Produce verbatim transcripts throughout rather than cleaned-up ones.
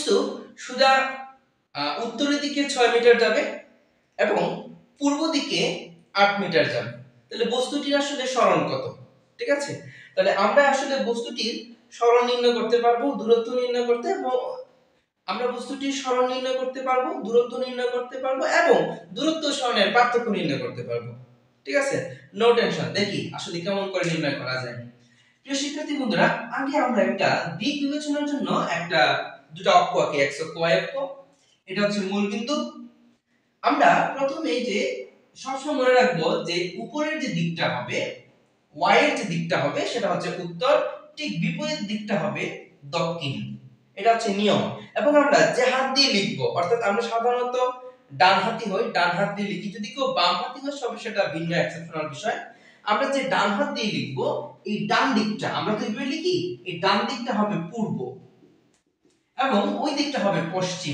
বস্তু সোজা উত্তরের দিকে ছয় মিটার যাবে এবং পূর্ব দিকে আট মিটার যাবে, তাহলে বস্তুটির আসলে সরণ কত? ঠিক আছে, তাহলে আমরা আসলে বস্তুটির সরণ নির্ণয় করতে পারবো, দূরত্ব নির্ণয় করতে এবং আমরা বস্তুটির সরণ নির্ণয় করতে পারবো, দূরত্ব নির্ণয় করতে পারবো এবং দূরত্ব সরণের পার্থক্য নির্ণয় করতে পারবো। ঠিক আছে, নো টেনশন। দেখি আসলে কেমন করে নির্ণয় করা যায়। প্রিয় শিক্ষার্থী বন্ধুরা, আগে আমরা একটা দিক বিবেচনার জন্য একটা দুটো অক্ষ আঁকি, এক্স অক্ষ, ওয়াই অক্ষ। এটা হচ্ছে মূল বিন্দু। আমরা প্রথমে যে সবসময় মনে রাখবো যে উপরের যে দিকটা হবে, ওয়াই এর যে দিকটা হবে সেটা হচ্ছে উত্তর, ঠিক বিপরীত দিকটা হবে দক্ষিণ। এটা হচ্ছে নিয়ম। এবং আমরা যে হাত দিয়ে লিখবো, অর্থাৎ আমরা সাধারণত ডান হাতি হই, ডান হাত দিয়ে লিখি। যদি কেউ বাম হাতি হয় সবে সেটা ভিন্ন এক্সেপশনাল বিষয়। আমরা যে ডান হাত দিয়ে লিখবো, এই ডান দিকটা আমরা তো এইভাবে লিখি, এই ডান দিকটা হবে পূর্ব এবং ওই দিকটা হবে পশ্চিম।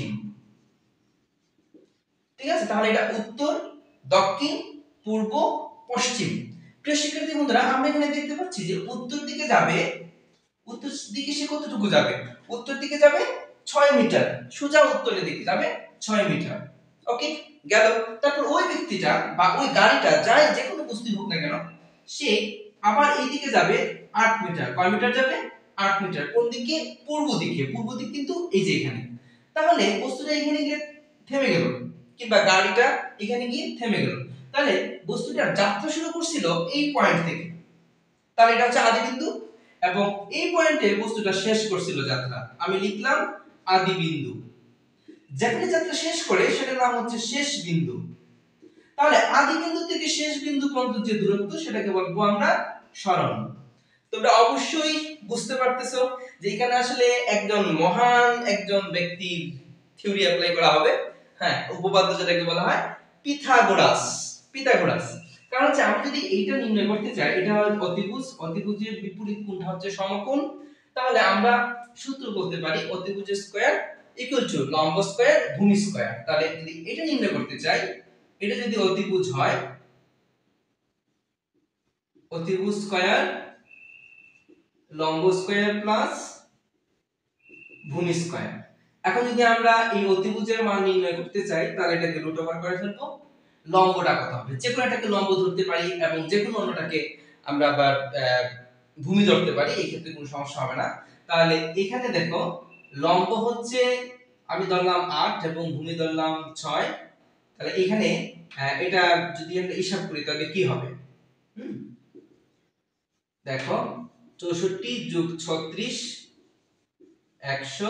ঠিক আছে, তাহলে এটা উত্তর, দক্ষিণ, পূর্ব, পশ্চিম। প্রিয় শিক্ষার্থী বন্ধুরা, আমরা এখানে দেখতে পাচ্ছি যে উত্তর দিকে যাবে, উত্তর দিকে সে কতটুকু যাবে? উত্তর দিকে যাবে ছয় মিটার, সোজা উত্তরের দিকে যাবে ছয় মিটার। ওকে, গেল। তারপর ওই ব্যক্তিটা বা ওই গাড়িটা যাই যে কোনো বস্তু হোক না কেন, সে আবার এই দিকে যাবে আট মিটার। কয় মিটার যাবে? আট মিটার। কোন দিকে? পূর্ব দিকে। পূর্ব দিক কিন্তু এই যে এখানে। তাহলে বস্তুটা এখানে গিয়ে থেমে গেল, কিংবা গাড়িটা এখানে গিয়ে থেমে গেল। তাহলে বস্তুটার যাত্রা শুরু করছিল এই পয়েন্ট থেকে, তাহলে এটা হচ্ছে আদি বিন্দু, এবং এই পয়েন্টে বস্তুটা শেষ করছিল যাত্রা। আমি লিখলাম আদি বিন্দু। যেখানে যাত্রা শেষ করে সেটার নাম হচ্ছে শেষ বিন্দু। তাহলে আদি বিন্দু থেকে শেষ বিন্দু পর্যন্ত যে দূরত্ব সেটাকে বলবো আমরা সরণ। তোমরা অবশ্যই বুঝতে পারতেছো যে এখানে আসলে একজন মহান একজন ব্যক্তির থিওরি অ্যাপ্লাই করা হবে। হ্যাঁ, উপপাদ্য যেটাকে বলা হয় পিথাগোরাস। পিথাগোরাস কারণ হচ্ছে আমি যদি এইটা নির্ণয় করতে চাই, এটা হয় অতিভুজ, অতিভুজের বিপরীত কোণটা হচ্ছে সমকোণ। তাহলে আমরা সূত্র বলতে পারি অতিভুজের স্কয়ার ইকুয়াল টু লম্ব স্কয়ার ভূমি স্কয়ার। তাহলে যদি এটা নির্ণয় করতে চাই, এটা যদি অতিভুজ হয়, অতিভুজ স্কয়ার লম্ব স্কয়ার প্লাস ভূমি স্কয়ার। এখন যদি আমরা এই অতিভুজের মান নির্ণয় করতে চাই, তাহলে এটাকে রুট ওভার করে ফেলবো। লম্বটা কত হবে? যে কোনো একটাকে লম্ব ধরতে পারি এবং যে কোনো অন্যটাকে আমরা আবার ভূমি ধরতে পারি, এই ক্ষেত্রে কোনো সমস্যা হবে না। তাহলে এখানে দেখো লম্ব হচ্ছে আমি ধরলাম আট এবং ভূমি ধরলাম ছয়। তাহলে এখানে এটা যদি আমরা হিসাব করি তাহলে কি হবে? হুম, দেখো চৌষট্টি যোগ ছত্রিশ একশো,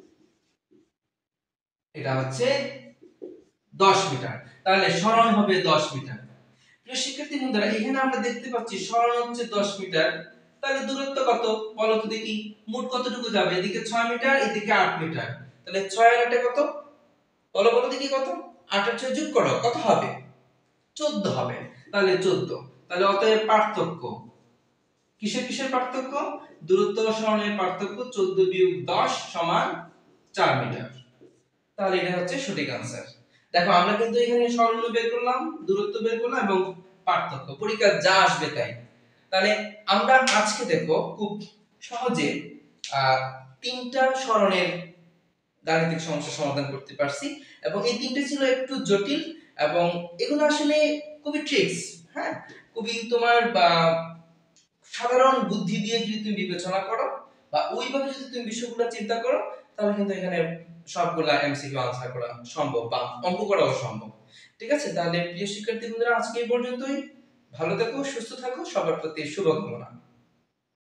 এটা হচ্ছে দশ মিটার। তাহলে সরণ হবে দশ মিটার। প্রিয় শিক্ষার্থী বন্ধুরা, এখানে আমরা দেখতে পাচ্ছি সরণ হচ্ছে দশ মিটার। তাহলে দূরত্ব কত বলো তো দেখি? মোট কতটুকু যাবে? এদিকে ছয় মিটার, এদিকে আট মিটার। তাহলে ছয় আর আট কত? বলো বলো দেখি কত? আট আর ছয় যোগ করো, কত হবে? চোদ্দ হবে। তাহলে চোদ্দ। তাহলে অতএব পার্থক্য কিসের কিসের পার্থক্য? দূরত্ব ও সরণের পার্থক্য চোদ্দ বিয়োগ দশ সমান চার মিটার। তাহলে এটা হচ্ছে সঠিক आंसर। দেখো আমরা কিন্তু এখানে সরণ বের করলাম, দূরত্ব বের করলাম এবং পার্থক্য। পরীক্ষা যা আসবে তাই। তাহলে আমরা আজকে দেখো খুব সহজে তিনটা সরণের গাণিতিক সমস্যা সমাধান করতে পারছি, এবং এই তিনটে ছিল একটু জটিল এবং এগুলো আসলে খুবই ট্রিক্স। হ্যাঁ, খুবই তোমার বা সাধারণ বুদ্ধি দিয়ে যদি তুমি বিবেচনা করো বা ওইভাবে যদি তুমি বিষয়গুলো চিন্তা করো, তাহলে কিন্তু এখানে সবগুলা এমসিকিউ আনসার করা সম্ভব বা অঙ্ক করাও সম্ভব। ঠিক আছে, তাহলে প্রিয় শিক্ষার্থী বন্ধুরা, আজকে এই পর্যন্তই। ভালো থাকো, সুস্থ থাকো, সবার প্রতি শুভকামনা।